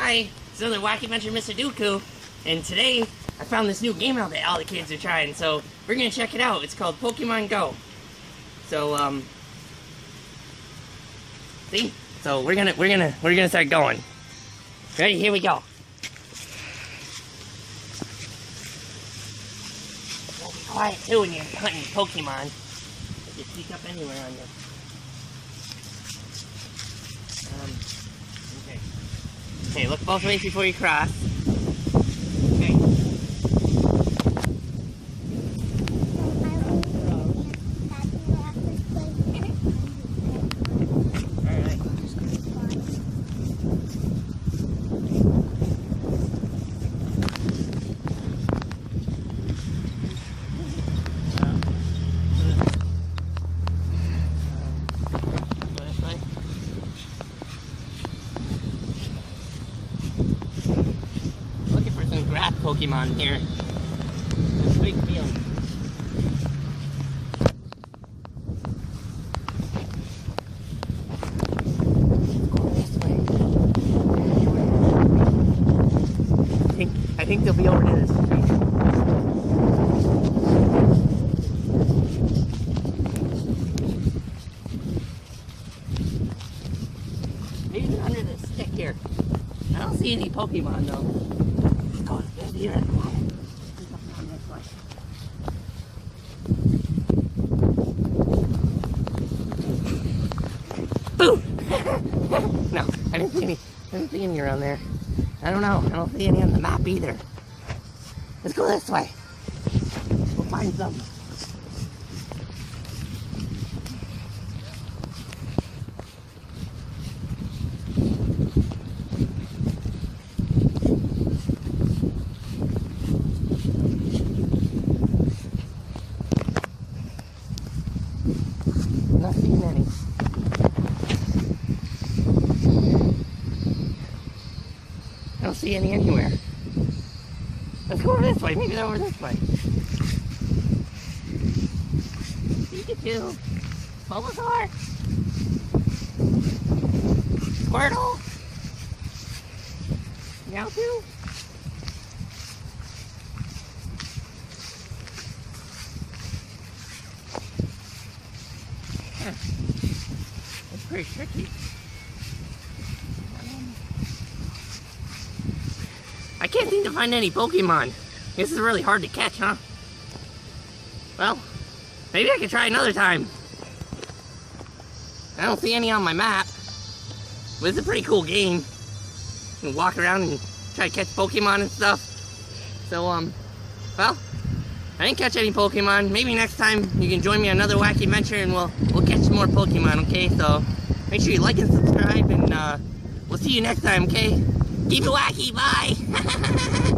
Hi, it's another Wacky Adventure Mr. Dooku, and today I found this new game out that all the kids are trying, so we're gonna check it out. It's called Pokemon Go. So see? So we're gonna start going. Ready? Here we go. Be quiet too when you're hunting Pokemon. You sneak up anywhere on you. Okay, look both ways before you cross. Okay. Alright. Grass Pokemon here. This big field. Go this way. I think they'll be over to this tree. Maybe they're under this stick here. I don't see any Pokemon though. Here. Boom! No, I didn't see any around there. I don't know. I don't see any on the map either. Let's go this way. We'll find some. Not seeing any. I don't see any anywhere. Let's go over this way. Maybe they're over this way. Pikachu. Bulbasaur. Squirtle. Meowth. That's pretty tricky. I can't seem to find any Pokemon. This is really hard to catch, huh? Well, maybe I can try another time. I don't see any on my map. But it's a pretty cool game. You can walk around and try to catch Pokemon and stuff. So, well, I didn't catch any Pokemon. Maybe next time you can join me on another wacky adventure and we'll catch some more Pokemon, okay? So make sure you like and subscribe, and we'll see you next time, okay? Keep it wacky, bye!